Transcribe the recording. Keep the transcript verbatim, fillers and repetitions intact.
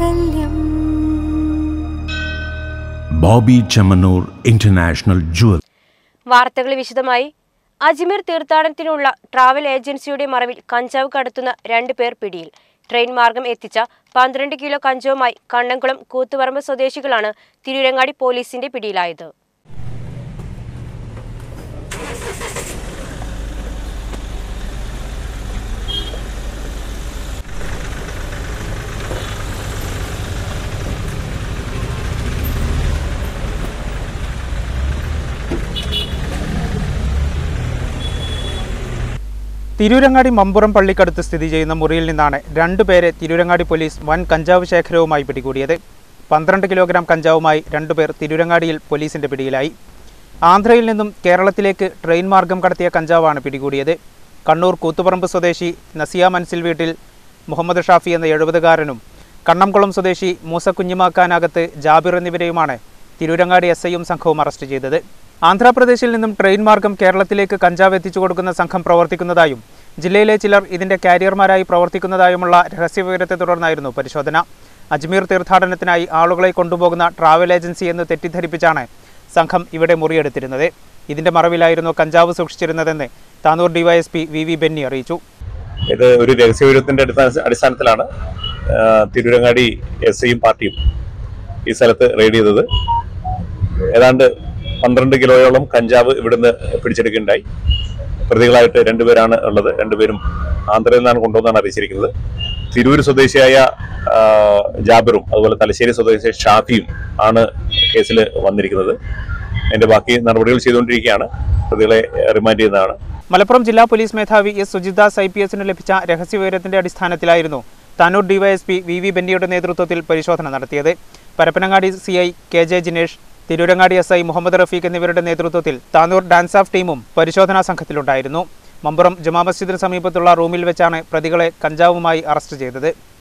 Bobby Chemmanur international Jual. വാർത്തകൾ വിശദമായി. Ajmer തീർത്ഥാടനത്തിനുള്ള travel ഏജൻസിയുടെ മറവിൽ കഞ്ചാവ് കടത്തുന്ന രണ്ട് പേർ പിടിയിൽ. ട്രെയിൻ മാർഗം എത്തിച്ച പന്ത്രണ്ട് കിലോ കഞ്ചാവുമായി കണ്ണംകുളം കൂത്തുപറമ്പ് സ്വദേശികളാണ് തിരൂരങ്ങാടി പോലീസിന്റെ പിടിയിലായത്. തിരൂരങ്ങാടി മമ്പുറം പള്ളിക്കടുത്ത് സ്ഥിതി ചെയ്യുന്ന മുറിയിൽ നിന്നാണ് രണ്ടുപേരെ തിരൂരങ്ങാടി പോലീസ് വൻ കഞ്ചാവ് ശേഖരവുമായി പിടികൂടിയത്. പന്ത്രണ്ട് കിലോഗ്രാം കഞ്ചാവുമായി രണ്ടുപേർ തിരൂരങ്ങാടിയിൽ പോലീസിന്റെ പിടിയിലായി. ആന്ധ്രയിൽ നിന്നും കേരളത്തിലേക്ക് ട്രെയിൻ മാർഗം കടത്തിയ കഞ്ചാവാണ് പിടികൂടിയത്. കണ്ണൂർ കൂത്തുപറമ്പ് സ്വദേശി നസിയ മൻസിൽ വീട്ടിൽ മുഹമ്മദ് ഷാഫി എന്ന എഴുപതുകാരനും കണ്ണംകുളം സ്വദേശി മൂസ കുഞ്ഞിമാക്കാനകത്ത് ജാബിർ എന്നിവരെയുമാണ് തിരൂരങ്ങാടി എസ് ഐയും സംഘവും അറസ്റ്റ് ചെയ്തത്. ആന്ധ്രാപ്രദേശിൽ നിന്നും ട്രെയിൻ മാർഗം കേരളത്തിലേക്ക് കഞ്ചാവ് എത്തിച്ചു കൊടുക്കുന്ന സംഘം പ്രവർത്തിക്കുന്നതായും ജില്ലയിലെ ചിലർ ഇതിന്റെ കാരിയർമാരായി പ്രവർത്തിക്കുന്നതായുമുള്ള രഹസ്യവിവരത്തെ തുടർന്നായിരുന്നു പരിശോധന. അജ്മീർ തീർത്ഥാടനത്തിനായി ആളുകളെ കൊണ്ടുപോകുന്ന ട്രാവൽ ഏജൻസി എന്ന് തെറ്റിദ്ധരിപ്പിച്ചാണ് സംഘം ഇവിടെ മുറിയെടുത്തിരുന്നത്. ഇതിന്റെ മറവിലായിരുന്നു കഞ്ചാവ് സൂക്ഷിച്ചിരുന്നതെന്ന് Tanur DySP V V Benny അറിയിച്ചു. ഇത് ഒരു രഹസ്യവിവരത്തിന്റെ അടിസ്ഥാനത്തിലാണ് തിരൂരങ്ങാടി എസ് ഐയും പാർട്ടിയും ഈ സ്ഥലത്ത് റെയ്ഡ് ചെയ്തത്. ഏതാണ്ട് പന്ത്രണ്ട് കിലോയോളം കഞ്ചാവ് ഇവിടുന്ന് പിടിച്ചെടുക്കുകയുണ്ടായി. പ്രതികളായിട്ട് രണ്ടുപേരാണ് ഉള്ളത്. രണ്ടുപേരും ആന്ധ്രയിൽ നിന്നാണ് കൊണ്ടുവന്നാണ് അറിയിച്ചിരിക്കുന്നത്. തിരൂർ സ്വദേശിയായ ജാബിറും അതുപോലെ തലശ്ശേരി സ്വദേശി ഷാഫിയും ആണ് കേസിൽ വന്നിരിക്കുന്നത്. അതിന്റെ ബാക്കി നടപടികൾ ചെയ്തുകൊണ്ടിരിക്കുകയാണ്. പ്രതികളെ റിമാൻഡ് ചെയ്യുന്നതാണ്. മലപ്പുറം ജില്ലാ പോലീസ് മേധാവി എസ് സുജിദാസ് ഐ പി എസിന് ലഭിച്ച രഹസ്യവിവരത്തിന്റെ അടിസ്ഥാനത്തിലായിരുന്നു താനൂർ ഡിവൈഎസ്പി വി വി ബെന്നിയുടെ നേതൃത്വത്തിൽ പരിശോധന നടത്തിയത്. Parappanangadi C I K J Jinesh, Tirurangadi S I Mohammed Rafeeq എന്നിവരുടെ നേതൃത്വത്തിൽ താനൂർ ഡാൻസ് ഓഫ് ടീമും പരിശോധനാ സംഘത്തിലുണ്ടായിരുന്നു. മമ്പുറം ജുമാ മസ്ജിദിന് സമീപത്തുള്ള റൂമിൽ വെച്ചാണ് പ്രതികളെ കഞ്ചാവുമായി അറസ്റ്റ് ചെയ്തത്.